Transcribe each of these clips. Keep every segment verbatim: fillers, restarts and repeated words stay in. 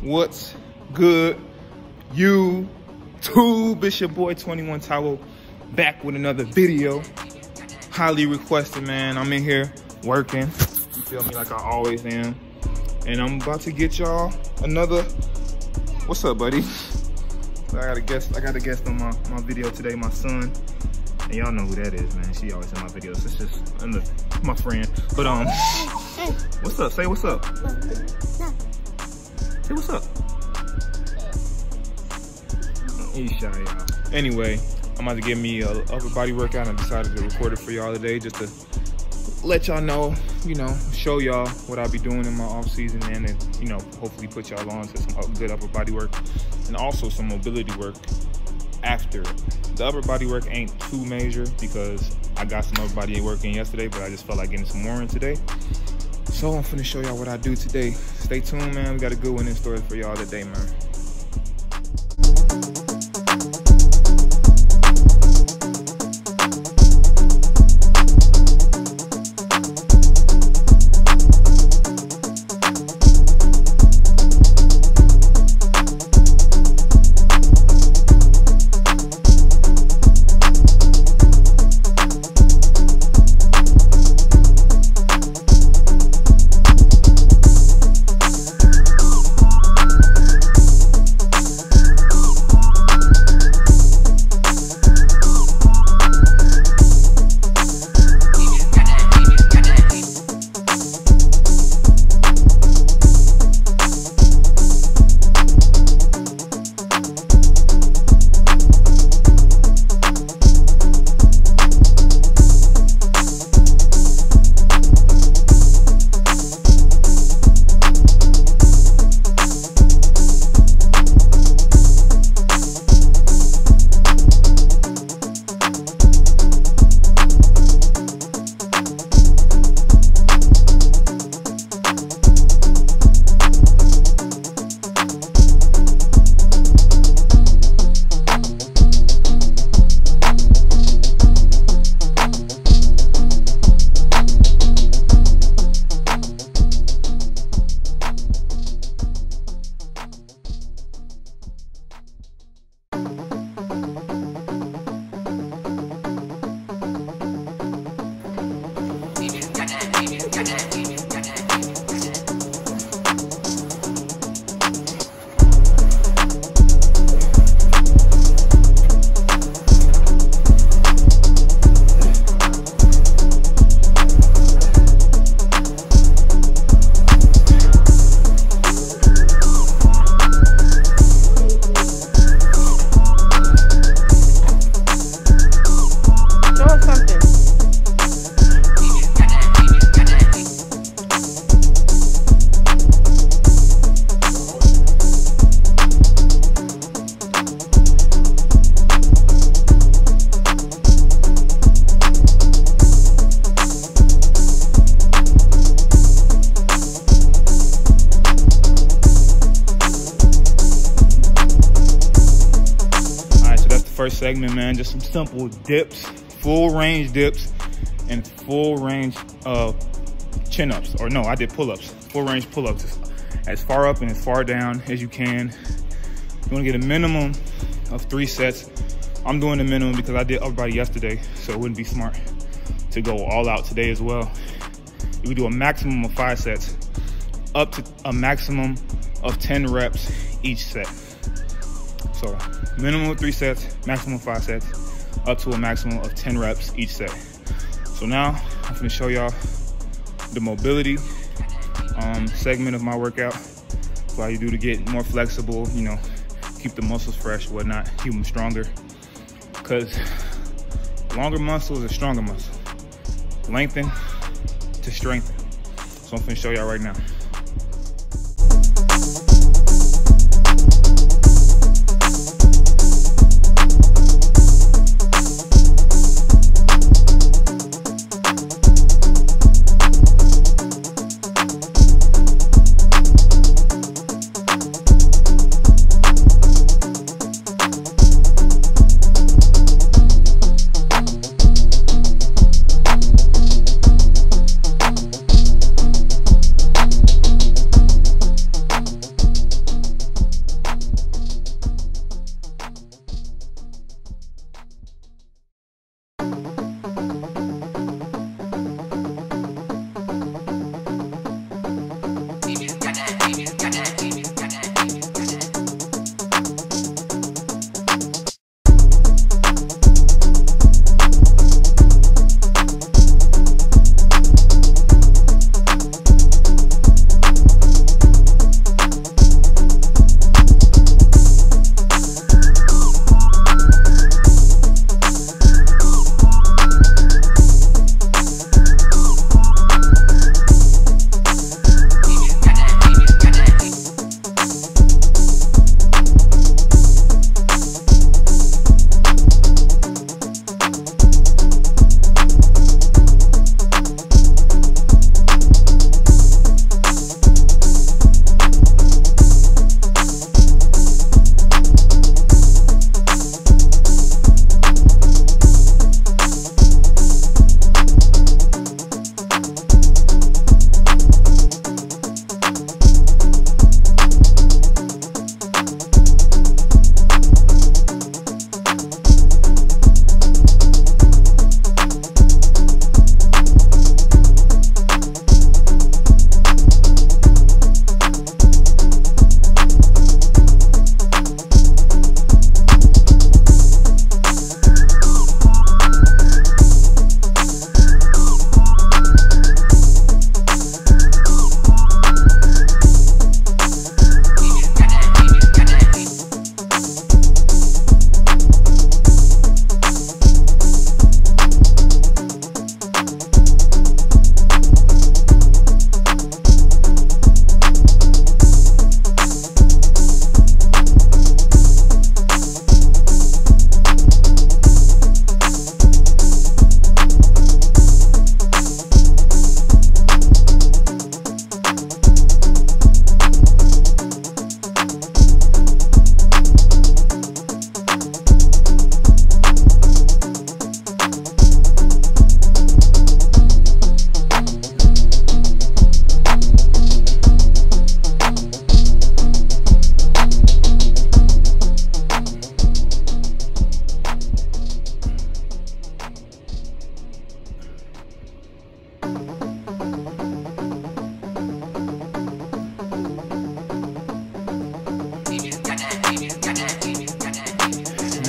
What's good, YouTube? It's your boy twenty-one Taiwo back with another video. Highly requested, man. I'm in here working. You feel me, like I always am. And I'm about to get y'all another. What's up, buddy? I got a guest. I got a guest on my my video today. My son. And y'all know who that is, man. She always in my videos. It's just another, my friend. But um, what's up? Say what's up. Say what's up. He's shy, y'all. Anyway, I'm about to give me a upper body workout. I decided to record it for y'all today just to let y'all know, you know, show y'all what I'll be doing in my off season, and then, you know, hopefully put y'all on to some good upper body work and also some mobility work after. The upper body work ain't too major because I got some upper body work in yesterday, but I just felt like getting some more in today. So I'm finna show y'all what I do today. Stay tuned, man. We got a good one in store for y'all today, man. First segment, man, just some simple dips, full range dips, and full range uh, chin ups. Or no, I did pull ups, full range pull ups, as far up and as far down as you can. You want to get a minimum of three sets. I'm doing the minimum because I did upper body yesterday, so it wouldn't be smart to go all out today as well. You would do a maximum of five sets, up to a maximum of ten reps each set. So minimum of three sets, maximum of five sets, up to a maximum of ten reps each set. So now I'm gonna show y'all the mobility um, segment of my workout. So how you do to get more flexible, you know, keep the muscles fresh, whatnot, keep them stronger. Because longer muscles are stronger muscles. Lengthen to strengthen. So I'm gonna show y'all right now.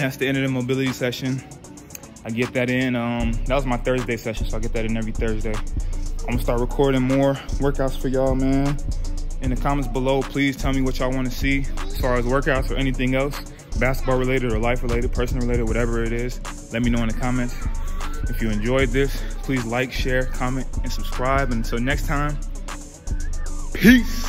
that's the end of the mobility session. I get that in. Um, that was my Thursday session, so I get that in every Thursday. I'm gonna start recording more workouts for y'all, man. In the comments below, please tell me what y'all want to see as far as workouts or anything else, basketball related or life related, personal related, whatever it is. Let me know in the comments. If you enjoyed this, please like, share, comment, and subscribe. And until next time, peace.